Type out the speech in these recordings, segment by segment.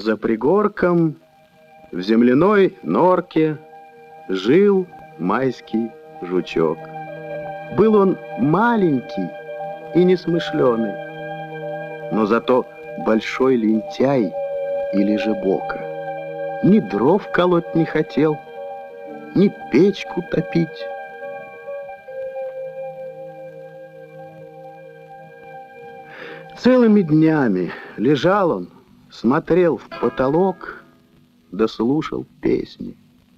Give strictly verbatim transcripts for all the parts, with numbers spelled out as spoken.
За пригорком в земляной норке жил майский жучок. Был он маленький и несмышленый, но зато большой лентяй и лежебока. Ни дров колоть не хотел, ни печку топить. Целыми днями лежал он, смотрел в потолок, да слушал песни.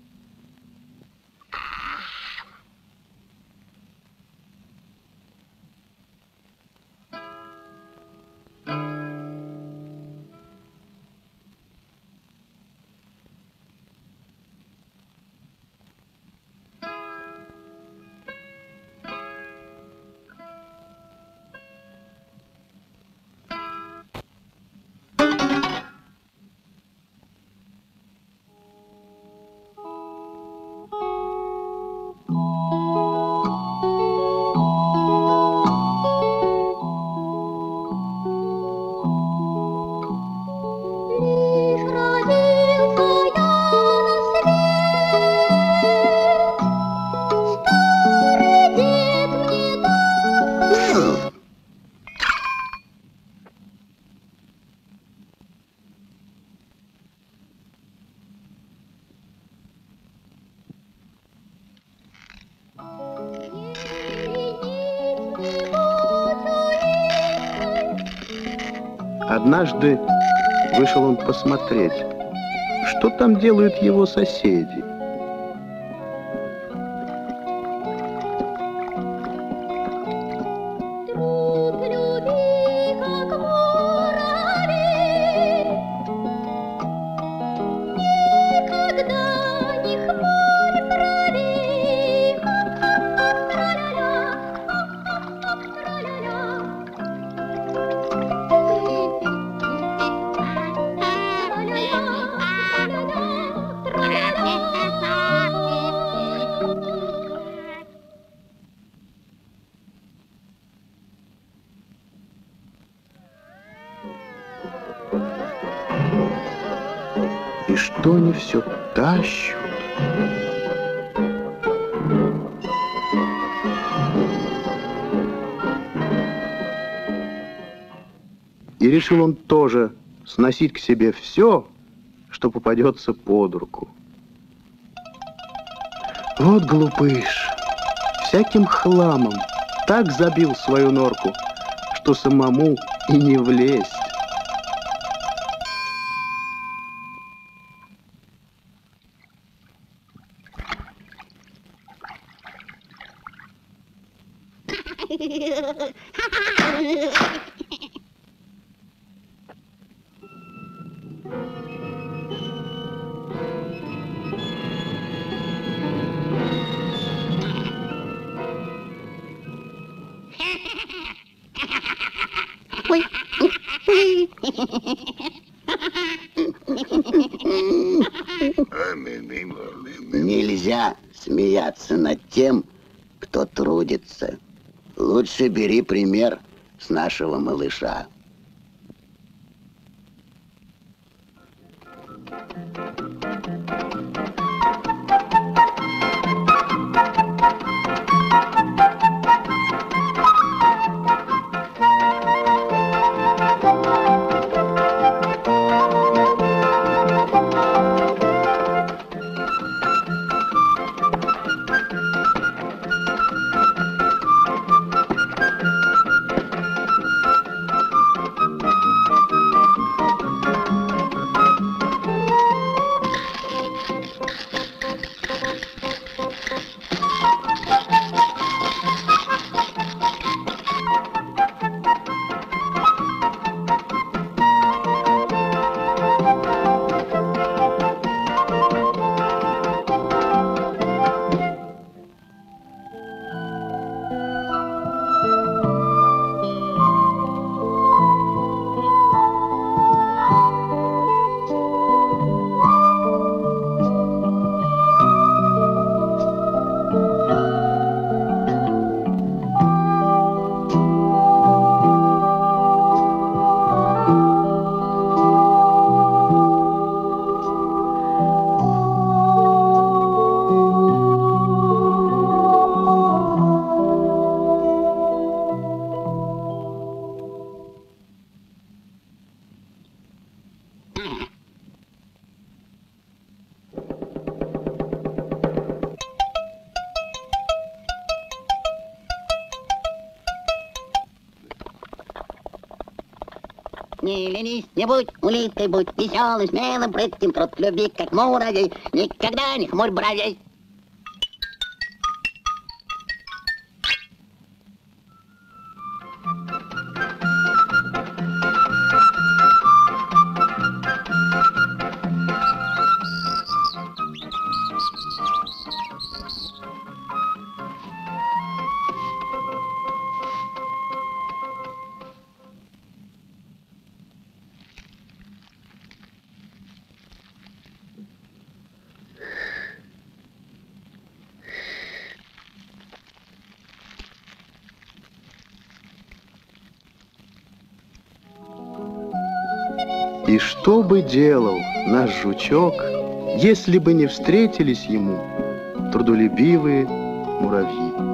Однажды вышел он посмотреть, что там делают его соседи. И что они все тащут? И решил он тоже сносить к себе все, что попадется под руку. Вот глупыш, всяким хламом так забил свою норку, что самому и не влезть. Нельзя смеяться над тем, кто трудится. Лучше бери пример с нашего малыша. не ленись, не будь улиткой, будь веселым, смелым, прытким, труд любви, как муравей, никогда не хмурь бровей. И что бы делал наш жучок, если бы не встретились ему трудолюбивые муравьи?